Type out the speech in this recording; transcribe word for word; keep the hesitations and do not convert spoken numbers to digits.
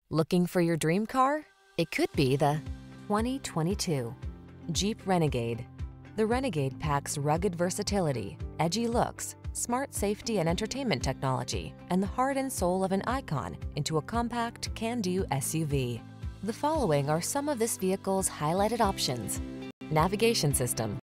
Looking for your dream car? It could be the twenty twenty-two Jeep Renegade. The Renegade packs rugged versatility, edgy looks, smart safety and entertainment technology, and the heart and soul of an icon into a compact, can-do S U V. The following are some of this vehicle's highlighted options: navigation system,